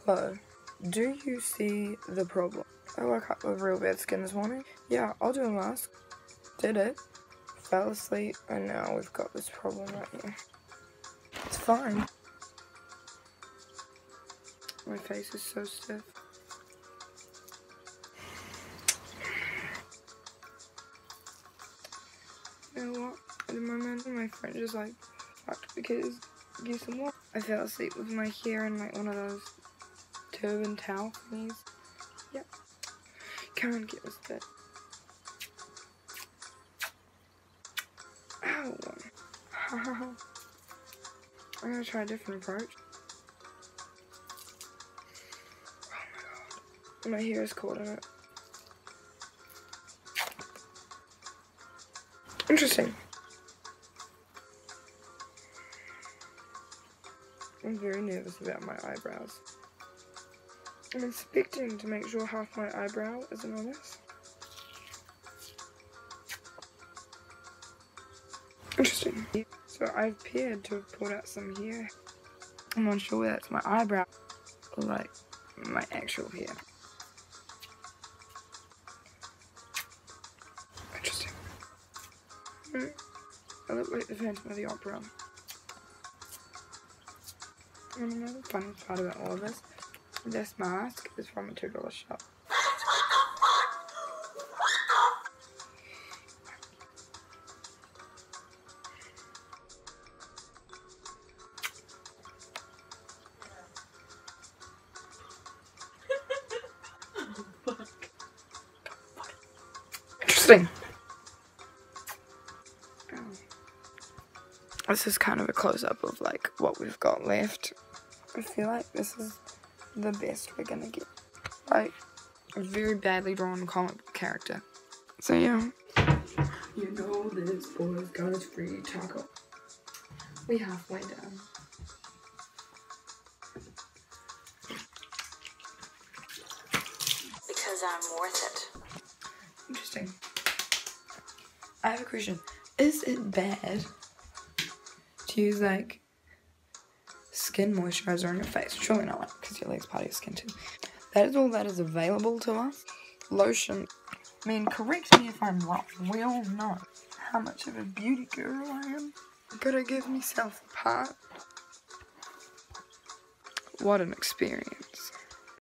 Hello, do you see the problem? I woke up with real bad skin this morning. Yeah, I'll do a mask. Did it. Fell asleep, and now we've got this problem right here. It's fine. My face is so stiff. You know what? At the moment, my friend just like, fucked because give some more. I fell asleep with my hair in like one of those turban towel thingies. Yep. Come on, get this bit. Ow. I'm gonna try a different approach. Oh my god. My hair is caught in it. Interesting. I'm very nervous about my eyebrows. I'm expecting to make sure half my eyebrow isn't on this. Interesting. So I appeared to have pulled out some hair. I'm not sure whether that's my eyebrow or like my actual hair. Interesting. I look like the Phantom of the Opera. And another funny part about all of this mask is from a $2 shop. Interesting. This is kind of a close-up of like what we've got left. I feel like this is the best we're gonna get. Like a very badly drawn comic book character. So yeah. You know this boy's got his free taco. We halfway done. Because I'm worth it. Interesting. I have a question. Is it bad to use like skin moisturizer on your face? Surely not, because your leg's part of your skin too. That is all that is available to us. Lotion. I mean, correct me if I'm wrong. We all know how much of a beauty girl I am. Gotta give myself a part. What an experience.